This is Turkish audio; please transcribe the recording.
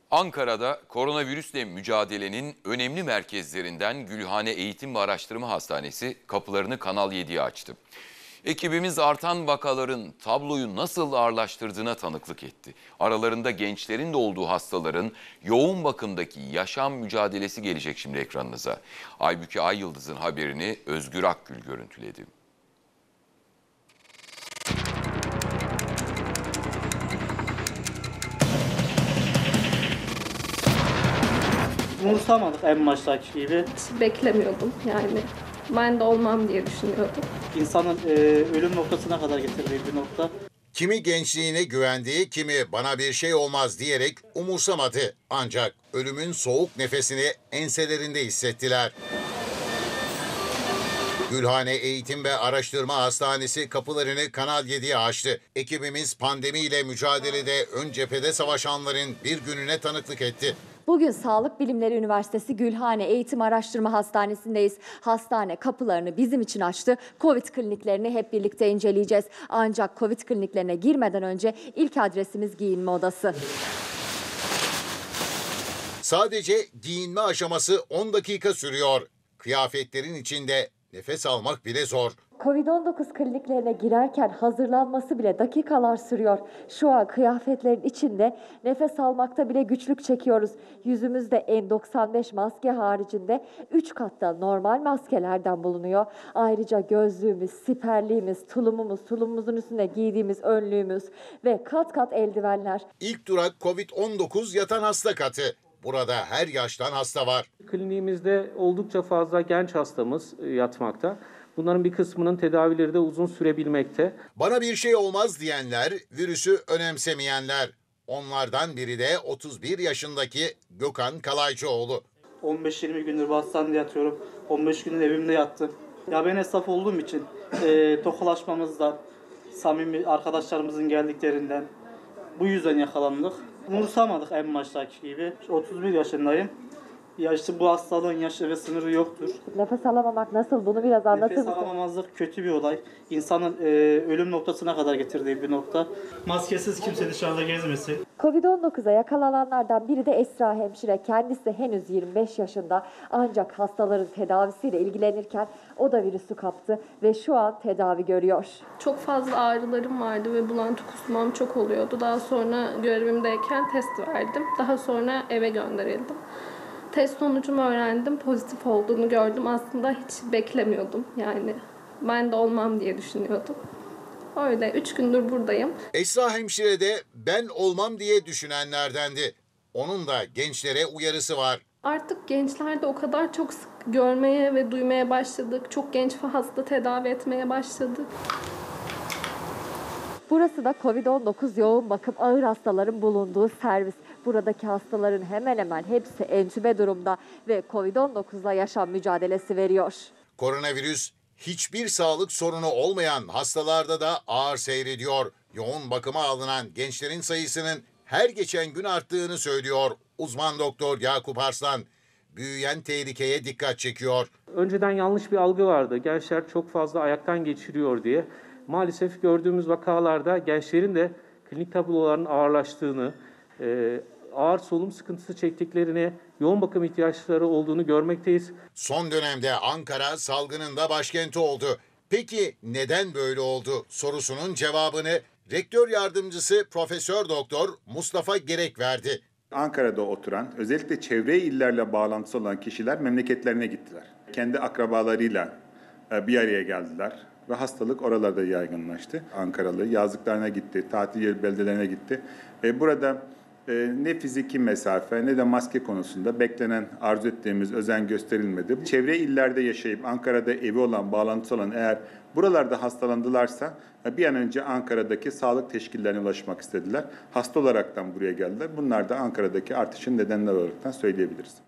Ankara'da koronavirüsle mücadelenin önemli merkezlerinden Gülhane Eğitim ve Araştırma Hastanesi kapılarını Kanal 7'ye açtı. Ekibimiz artan vakaların tabloyu nasıl ağırlaştırdığına tanıklık etti. Aralarında gençlerin de olduğu hastaların yoğun bakımdaki yaşam mücadelesi gelecek şimdi ekranınıza. Aybüke Ayyıldız'ın haberini Özgür Akgül görüntüledi. Umursamadık en baştaki gibi. Hiç beklemiyordum yani. Ben de olmam diye düşünüyordum. İnsanın ölüm noktasına kadar getirdiği bir nokta. Kimi gençliğine güvendiği, kimi bana bir şey olmaz diyerek umursamadı. Ancak ölümün soğuk nefesini enselerinde hissettiler. Gülhane Eğitim ve Araştırma Hastanesi kapılarını Kanal 7'ye açtı. Ekibimiz pandemiyle mücadelede ön cephede savaşanların bir gününe tanıklık etti. Bugün Sağlık Bilimleri Üniversitesi Gülhane Eğitim Araştırma Hastanesi'ndeyiz. Hastane kapılarını bizim için açtı. Covid kliniklerini hep birlikte inceleyeceğiz. Ancak Covid kliniklerine girmeden önce ilk adresimiz giyinme odası. Sadece giyinme aşaması 10 dakika sürüyor. Kıyafetlerin içinde nefes almak bile zor. Covid-19 kliniklerine girerken hazırlanması bile dakikalar sürüyor. Şu an kıyafetlerin içinde nefes almakta bile güçlük çekiyoruz. Yüzümüzde N95 maske haricinde 3 katta normal maskelerden bulunuyor. Ayrıca gözlüğümüz, siperliğimiz, tulumumuzun üstüne giydiğimiz önlüğümüz ve kat kat eldivenler. İlk durak Covid-19 yatan hasta katı. Burada her yaştan hasta var. Kliniğimizde oldukça fazla genç hastamız yatmakta. Bunların bir kısmının tedavileri de uzun sürebilmekte. Bana bir şey olmaz diyenler, virüsü önemsemeyenler. Onlardan biri de 31 yaşındaki Gökhan Kalaycıoğlu. 15-20 gündür bu hastanede yatıyorum. 15 gündür evimde yattım. Ya ben esnaf olduğum için tokalaşmamızdan, samimi arkadaşlarımızın geldiklerinden bu yüzden yakalandık. Umursamadık en baştaki gibi. 31 yaşındayım. Ya işte bu hastalığın yaşı ve sınırı yoktur. Nefes alamamak nasıl? Bunu biraz anlatır mısın? Nefes alamamazlık kötü bir olay. İnsanın ölüm noktasına kadar getirdiği bir nokta. Maskesiz kimse dışarıda gezmesin. Covid-19'a yakalananlardan biri de Esra hemşire. Kendisi henüz 25 yaşında ancak hastaların tedavisiyle ilgilenirken o da virüsü kaptı ve şu an tedavi görüyor. Çok fazla ağrılarım vardı ve bulantı kusmam çok oluyordu. Daha sonra görevimdeyken test verdim. Daha sonra eve gönderildim. Test sonucumu öğrendim. Pozitif olduğunu gördüm. Aslında hiç beklemiyordum yani. Ben de olmam diye düşünüyordum. Öyle 3 gündür buradayım. Esra hemşire de ben olmam diye düşünenlerdendi. Onun da gençlere uyarısı var. Artık gençlerde o kadar çok sık görmeye ve duymaya başladık. Çok genç hasta tedavi etmeye başladık. Burası da Covid-19 yoğun bakım ağır hastaların bulunduğu servis. Buradaki hastaların hemen hemen hepsi entübe durumda ve Covid-19'la yaşam mücadelesi veriyor. Koronavirüs hiçbir sağlık sorunu olmayan hastalarda da ağır seyrediyor. Yoğun bakıma alınan gençlerin sayısının her geçen gün arttığını söylüyor uzman doktor Yakup Arslan. Büyüyen tehlikeye dikkat çekiyor. Önceden yanlış bir algı vardı. Gençler çok fazla ayaktan geçiriyor diye. Maalesef gördüğümüz vakalarda gençlerin de klinik tablolarının ağırlaştığını, ağır solunum sıkıntısı çektiklerini, yoğun bakım ihtiyaçları olduğunu görmekteyiz. Son dönemde Ankara salgının da başkenti oldu. Peki neden böyle oldu sorusunun cevabını Rektör Yardımcısı Profesör Doktor Mustafa Gerek verdi. Ankara'da oturan, özellikle çevre illerle bağlantısı olan kişiler memleketlerine gittiler. Kendi akrabalarıyla bir araya geldiler ve hastalık oralarda yaygınlaştı. Ankaralı yazlıklarına gitti, tatil beldelerine gitti. Burada ne fiziki mesafe ne de maske konusunda beklenen, arzu ettiğimiz özen gösterilmedi. Çevre illerde yaşayıp Ankara'da evi olan, bağlantısı olan eğer buralarda hastalandılarsa bir an önce Ankara'daki sağlık teşkillerine ulaşmak istediler. Hasta olaraktan buraya geldiler. Bunlar da Ankara'daki artışın nedenleri olaraktan söyleyebiliriz.